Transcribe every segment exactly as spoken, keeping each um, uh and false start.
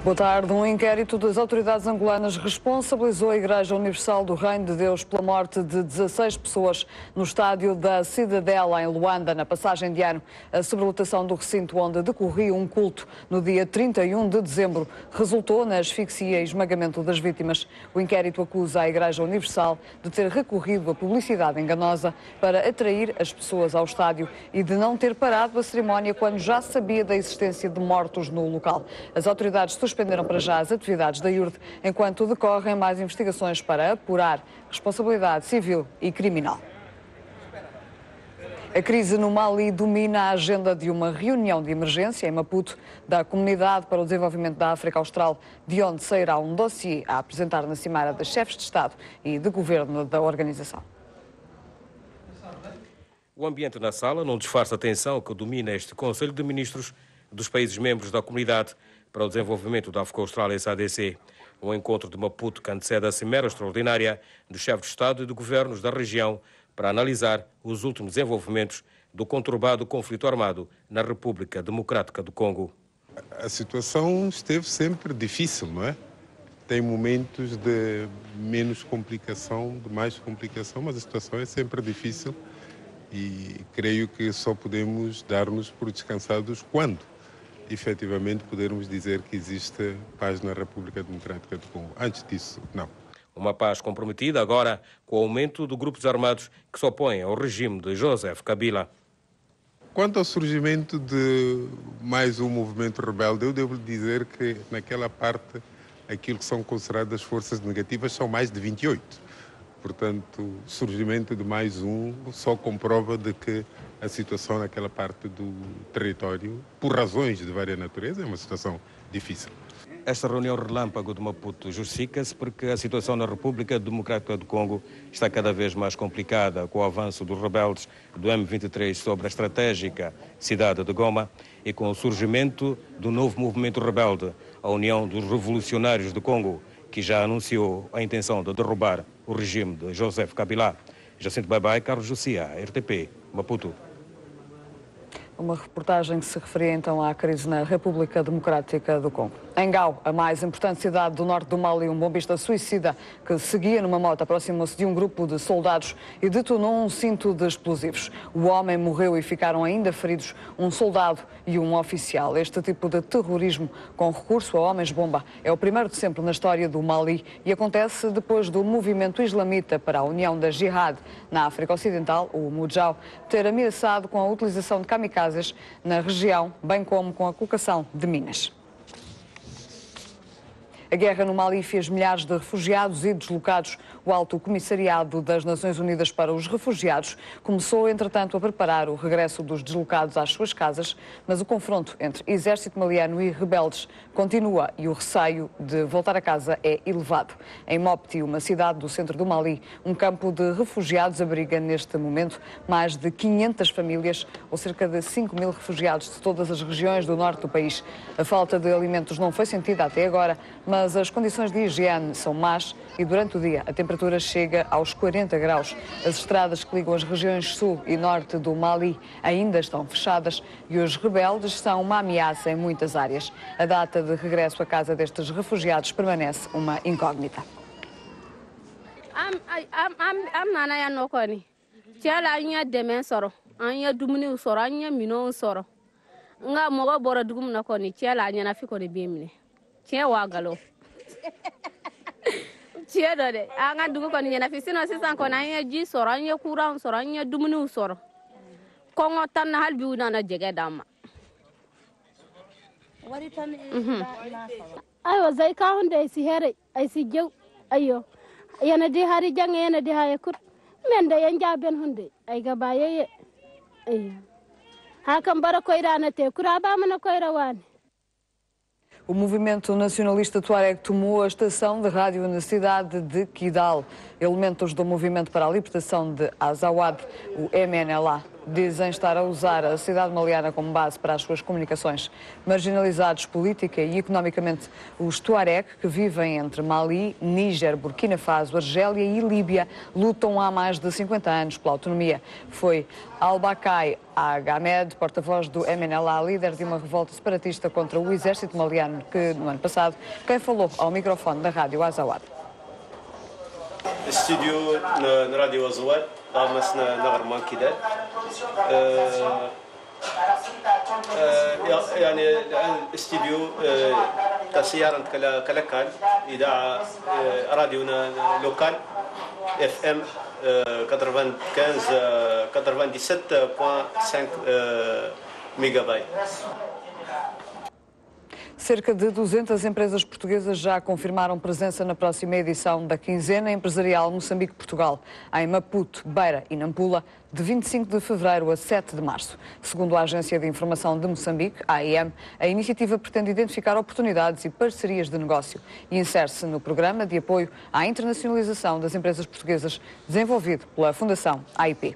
Boa tarde. Um inquérito das autoridades angolanas responsabilizou a Igreja Universal do Reino de Deus pela morte de dezasseis pessoas no estádio da Cidadela, em Luanda, na passagem de ano. A sobrelotação do recinto onde decorria um culto no dia trinta e um de dezembro resultou na asfixia e esmagamento das vítimas. O inquérito acusa a Igreja Universal de ter recorrido a publicidade enganosa para atrair as pessoas ao estádio e de não ter parado a cerimónia quando já sabia da existência de mortos no local. As autoridades suspenderam para já as atividades da I U R D, enquanto decorrem mais investigações para apurar responsabilidade civil e criminal. A crise no Mali domina a agenda de uma reunião de emergência em Maputo da Comunidade para o Desenvolvimento da África Austral, de onde sairá um dossiê a apresentar na Cimeira das Chefes de Estado e de Governo da organização. O ambiente na sala não disfarça a tensão que domina este Conselho de Ministros dos países membros da Comunidade para o Desenvolvimento da África Austral, S A D C. O encontro de Maputo que antecede a Cimeira Extraordinária dos chefes de Estado e de Governos da região para analisar os últimos desenvolvimentos do conturbado conflito armado na República Democrática do Congo. A situação esteve sempre difícil, não é? Tem momentos de menos complicação, de mais complicação, mas a situação é sempre difícil e creio que só podemos dar-nos por descansados quando efetivamente podermos dizer que existe paz na República Democrática do Congo. Antes disso, não. Uma paz comprometida agora com o aumento de grupos armados que se opõem ao regime de Joseph Kabila. Quanto ao surgimento de mais um movimento rebelde, eu devo dizer que naquela parte, aquilo que são consideradas forças negativas são mais de vinte e oito. Portanto, o surgimento de mais um só comprova de que a situação naquela parte do território, por razões de várias naturezas, é uma situação difícil. Esta reunião relâmpago de Maputo justifica-se porque a situação na República Democrática do Congo está cada vez mais complicada com o avanço dos rebeldes do M vinte e três sobre a estratégica cidade de Goma e com o surgimento do novo movimento rebelde, a União dos Revolucionários do Congo, que já anunciou a intenção de derrubar o regime de Joseph Kabila. Jacinto Baibai, Carlos Jussia, R T P, Maputo. Uma reportagem que se referia então à crise na República Democrática do Congo. Em Gao, a mais importante cidade do norte do Mali, um bombista suicida que seguia numa moto aproximou-se de um grupo de soldados e detonou um cinto de explosivos. O homem morreu e ficaram ainda feridos um soldado e um oficial. Este tipo de terrorismo com recurso a homens-bomba é o primeiro de sempre na história do Mali e acontece depois do movimento islamita para a União da Jihad na África Ocidental, o Mujal, ter ameaçado com a utilização de kamikazes na região, bem como com a colocação de minas. A guerra no Mali fez milhares de refugiados e deslocados. O Alto Comissariado das Nações Unidas para os Refugiados começou, entretanto, a preparar o regresso dos deslocados às suas casas, mas o confronto entre exército maliano e rebeldes continua e o receio de voltar a casa é elevado. Em Mopti, uma cidade do centro do Mali, um campo de refugiados abriga neste momento mais de quinhentas famílias ou cerca de cinco mil refugiados de todas as regiões do norte do país. A falta de alimentos não foi sentida até agora, mas mas as condições de higiene são más e durante o dia a temperatura chega aos quarenta graus. As estradas que ligam as regiões sul e norte do Mali ainda estão fechadas e os rebeldes são uma ameaça em muitas áreas. A data de regresso à casa destes refugiados permanece uma incógnita. Tiɲɛ waa galo tiɲɛ dɔ dɛ an ka dugu kɔni ɲɛna sinon sisan kɔni an ye ji sɔrɔ an ye kuranw sɔrɔ an ye dumuniw sɔrɔ kɔngɔ tan na hali bi u nana jɛgɛ d'an ma ayo zai ka hunde si here ay si jew ayo yana di hari jang yana di haye kut men da yan jaben hunde ay ga baye ayo hakan bara koira na te kura ba mana koira wani. O movimento nacionalista Tuareg tomou a estação de rádio na cidade de Kidal. Elementos do Movimento para a Libertação de Azawad, o M N L A, dizem estar a usar a cidade maliana como base para as suas comunicações. Marginalizados política e economicamente, os Tuareg, que vivem entre Mali, Níger, Burkina Faso, Argélia e Líbia, lutam há mais de cinquenta anos pela autonomia. Foi Al-Bakai Aghamed, porta-voz do M N L A, líder de uma revolta separatista contra o exército maliano, que no ano passado, quem falou ao microfone da rádio Azawad. استوديو راديو أزواد قامسنا نغرمان كده يعني استوديو تسيارة كلا كلكان إذاعة راديونا لوكال اف ام تسعة وثمانين فاصلة خمسة ميجا بايت. Cerca de duzentas empresas portuguesas já confirmaram presença na próxima edição da Quinzena Empresarial Moçambique-Portugal, em Maputo, Beira e Nampula, de vinte e cinco de fevereiro a sete de março. Segundo a Agência de Informação de Moçambique, a I M, a iniciativa pretende identificar oportunidades e parcerias de negócio e insere-se no programa de apoio à internacionalização das empresas portuguesas desenvolvido pela Fundação A I P.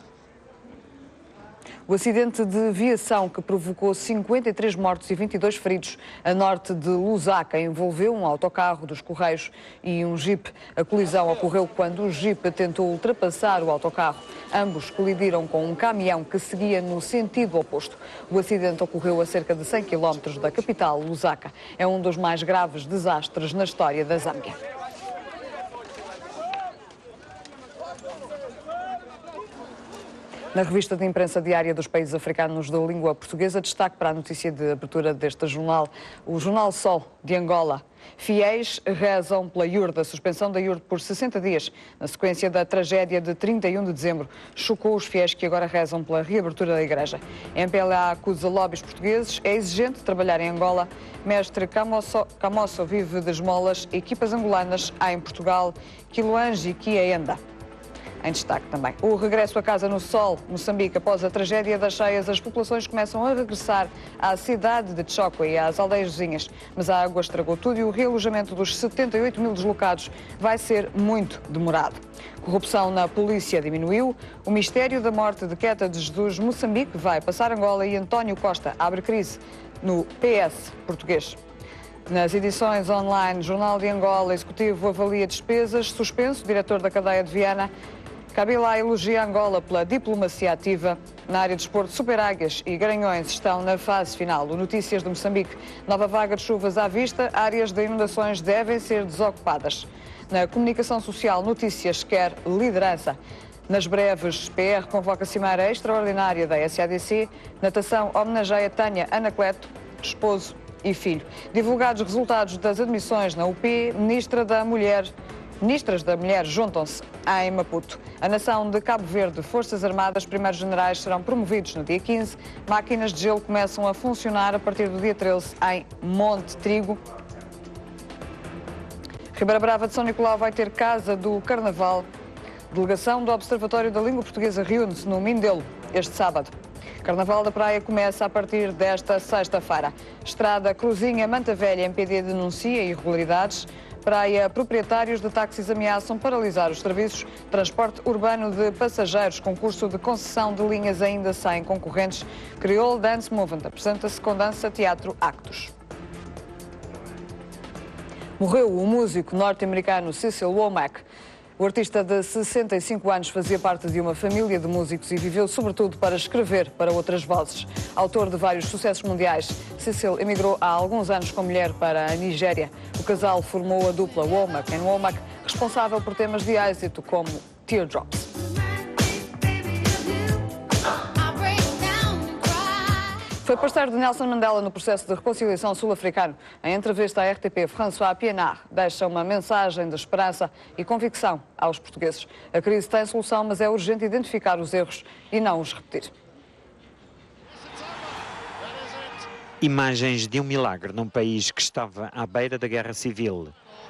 O acidente de viação que provocou cinquenta e três mortos e vinte e dois feridos a norte de Lusaka envolveu um autocarro dos Correios e um jipe. A colisão ocorreu quando o jipe tentou ultrapassar o autocarro. Ambos colidiram com um caminhão que seguia no sentido oposto. O acidente ocorreu a cerca de cem quilómetros da capital, Lusaka. É um dos mais graves desastres na história da Zâmbia. Na revista de imprensa diária dos países africanos de língua portuguesa, destaque para a notícia de abertura deste jornal, o Jornal Sol de Angola. Fiéis rezam pela I U R D. A suspensão da I U R D por sessenta dias, na sequência da tragédia de trinta e um de dezembro, chocou os fiéis que agora rezam pela reabertura da igreja. A M P L A acusa lobbies portugueses, é exigente trabalhar em Angola. Mestre Camosso, Camosso vive de esmolas, equipas angolanas há em Portugal, Quiloange e Quiaenda. Em destaque também o regresso a casa no sol. Moçambique, após a tragédia das cheias, as populações começam a regressar à cidade de Chocó e às aldeias vizinhas. Mas a água estragou tudo e o realojamento dos setenta e oito mil deslocados vai ser muito demorado. Corrupção na polícia diminuiu. O mistério da morte de Queta de Jesus, Moçambique, vai passar Angola e António Costa abre crise no P S português. Nas edições online, Jornal de Angola, Executivo avalia despesas, suspenso, diretor da cadeia de Viana. Kabila elogia Angola pela diplomacia ativa. Na área de desporto, Super Águias e Garanhões estão na fase final. O Notícias de Moçambique, nova vaga de chuvas à vista, áreas de inundações devem ser desocupadas. Na comunicação social, Notícias quer liderança. Nas breves, P R convoca a cimeira extraordinária da S A D C. Natação homenageia Tânia Anacleto, esposo e filho. Divulgados os resultados das admissões na U P, Ministra da Mulher... Ministras da Mulher juntam-se em Maputo. A nação de Cabo Verde, Forças Armadas, primeiros generais serão promovidos no dia quinze. Máquinas de gelo começam a funcionar a partir do dia treze em Monte Trigo. Ribeira Brava de São Nicolau vai ter Casa do Carnaval. Delegação do Observatório da Língua Portuguesa reúne-se no Mindelo este sábado. Carnaval da Praia começa a partir desta sexta-feira. Estrada Cruzinha Manta Velha, M P D denuncia irregularidades. Praia, proprietários de táxis ameaçam paralisar os serviços. Transporte urbano de passageiros, concurso de concessão de linhas ainda sem concorrentes. Creole Dance Movement apresenta-se com dança, teatro, actos. Morreu o músico norte-americano Cecil Womack. O artista de sessenta e cinco anos fazia parte de uma família de músicos e viveu sobretudo para escrever para outras vozes. Autor de vários sucessos mundiais, Cecil emigrou há alguns anos com a mulher para a Nigéria. O casal formou a dupla Womack and Womack, responsável por temas de êxito como Teardrops. Foi parceiro de Nelson Mandela no processo de reconciliação sul-africano. Em entrevista à R T P, François Pienaar deixa uma mensagem de esperança e convicção aos portugueses. A crise tem solução, mas é urgente identificar os erros e não os repetir. Imagens de um milagre num país que estava à beira da guerra civil.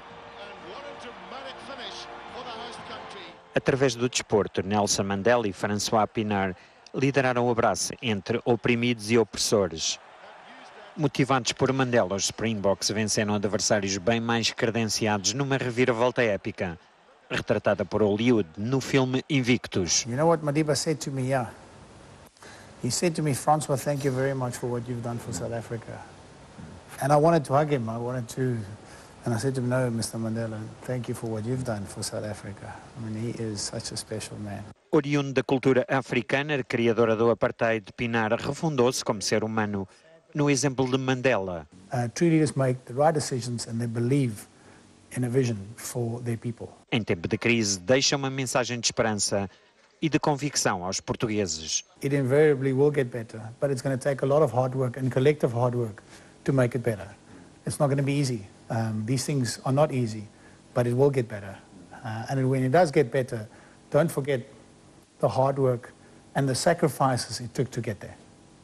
Através do desporto, Nelson Mandela e François Pienaar lideraram o abraço entre oprimidos e opressores. Motivados por Mandela, os Springboks venceram adversários bem mais credenciados numa reviravolta épica. retratada por Hollywood no filme Invictus. You know what Madiba said to me, yeah? He said to me, Francois, thank you very much for what you've done for South Africa. And I wanted to hug him, I wanted to, and I said to him, no, Mister Mandela, thank you for what you've done for South Africa. I mean, he is such a special man. Oriundo da cultura africana, criadora do apartheid, Pinar refundou-se como ser humano no exemplo de Mandela. Uh, true leaders make the right decisions and they believe in a vision for their people. Em tempo de crise, deixa uma mensagem de esperança e de convicção aos portugueses. It invariably will get better, but it's going to take a lot of hard work and collective hard work to make it better. It's not going to be easy. Um, these things are not easy, but it will get better. Uh, and when it does get better, don't forget the hard work and the sacrifices it took to get there.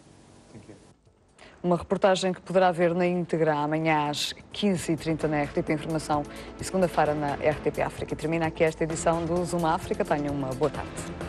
Uma reportagem que poderá ver na íntegra amanhã às quinze e trinta na R T P Informação e segunda-feira na R T P África. E termina aqui esta edição do Zoom África. Tenham uma boa tarde.